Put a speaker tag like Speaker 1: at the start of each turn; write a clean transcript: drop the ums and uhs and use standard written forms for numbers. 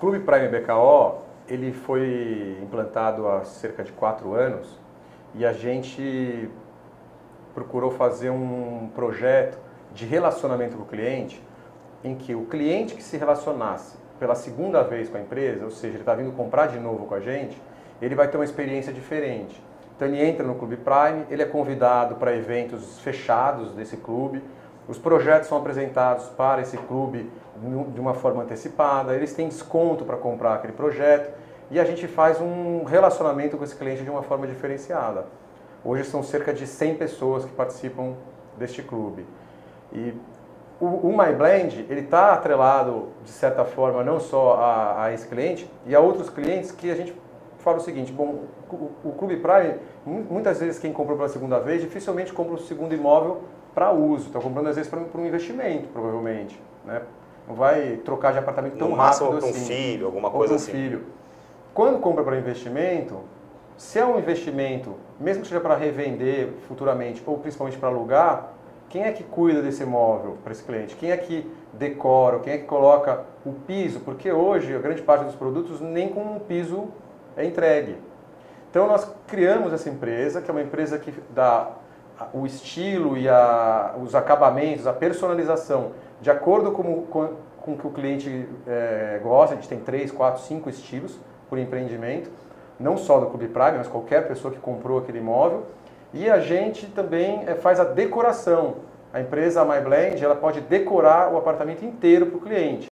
Speaker 1: Clube Prime BKO, ele foi implantado há cerca de 4 anos e a gente procurou fazer um projeto de relacionamento com o cliente em que o cliente que se relacionasse pela segunda vez com a empresa, ou seja, ele está vindo comprar de novo com a gente, ele vai ter uma experiência diferente. Então ele entra no Clube Prime, ele é convidado para eventos fechados desse clube, os projetos são apresentados para esse clube de uma forma antecipada, eles têm desconto para comprar aquele projeto e a gente faz um relacionamento com esse cliente de uma forma diferenciada. Hoje são cerca de 100 pessoas que participam deste clube. E o MyBlend, ele está atrelado, de certa forma, não só a esse cliente, e a outros clientes que a gente fala o seguinte, bom, o Clube Prime, muitas vezes quem comprou pela segunda vez, dificilmente compra o segundo imóvel para uso, está comprando às vezes para um investimento, provavelmente, né? Não vai trocar de apartamento tão rápido assim.
Speaker 2: Um filho, alguma coisa assim.
Speaker 1: Filho. Quando compra para investimento, se é um investimento, mesmo que seja para revender futuramente, ou principalmente para alugar, quem é que cuida desse imóvel para esse cliente? Quem é que decora? Quem é que coloca o piso? Porque hoje a grande parte dos produtos nem com um piso é entregue. Então nós criamos essa empresa, que é uma empresa que dá o estilo e os acabamentos, a personalização, de acordo com o que o cliente gosta. A gente tem 3, 4, 5 estilos por empreendimento, não só do Clube Prime, mas qualquer pessoa que comprou aquele imóvel. E a gente também faz a decoração. A empresa MyBlend, ela pode decorar o apartamento inteiro para o cliente.